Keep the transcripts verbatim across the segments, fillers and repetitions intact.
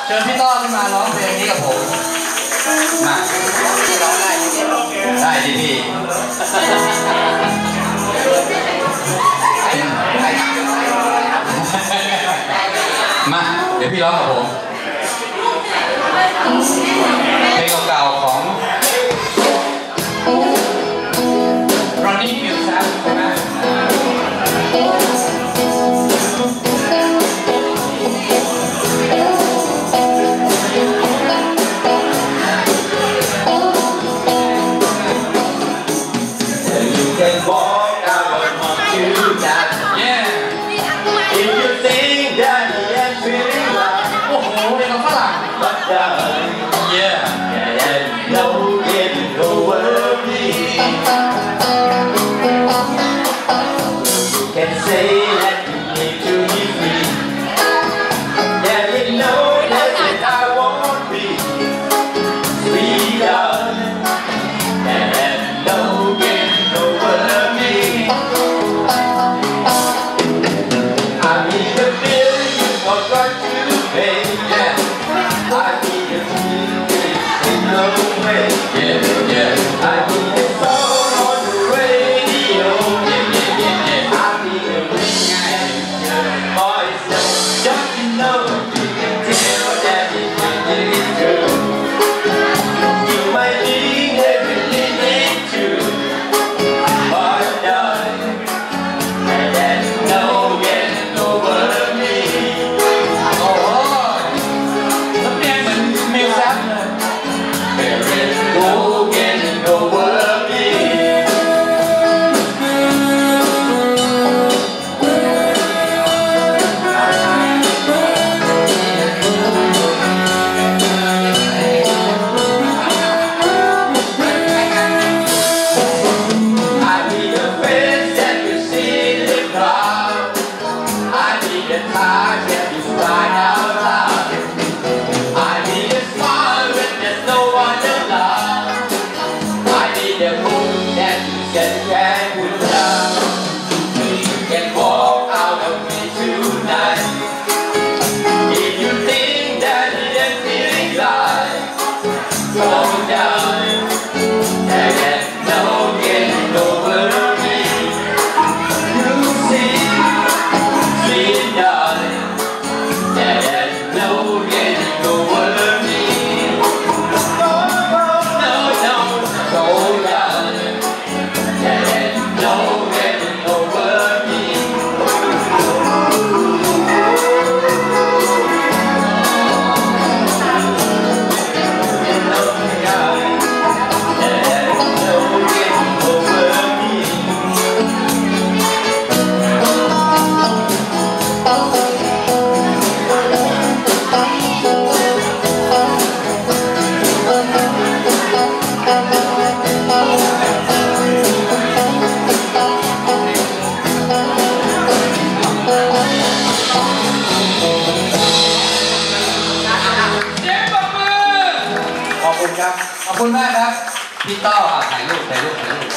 เชิญพี่ต้อขึ้นมาร้องเพลงนี้กับผมมาพี่ร้องได้ไหมได้ดิพี่มาเดี๋ยวพี่ร้องกับผมเพลงเก่าๆของ Ronnie Milsap นะ ขอบคุณมากครับพี่ต้อถ่ายรูปถ่ายรูปถ่ายรูป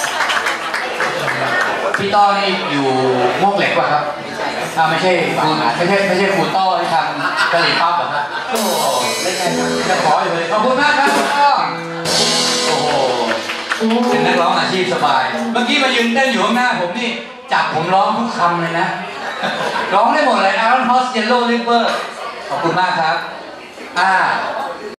พี่ต้อนี่อยู่มวกเหล็กป่ะครับอ่าไม่ใช่คุณไม่ใช่ไม่ใช่คุณต้อที่ทำกะหรี่ปั๊บเหรอครับโอ้โหไม่ใช่จะขออยู่เลยขอบคุณมากครับพี่ต้อโอ้โหเป็นนักร้องอาชีพสบายเมื่อกี้มายืนเต้นอยู่ข้างหน้าผมนี่จับผมร้องทุกคำเลยนะร้องได้หมดเลย Iron Horse Yellow River ขอบคุณมากครับอ่า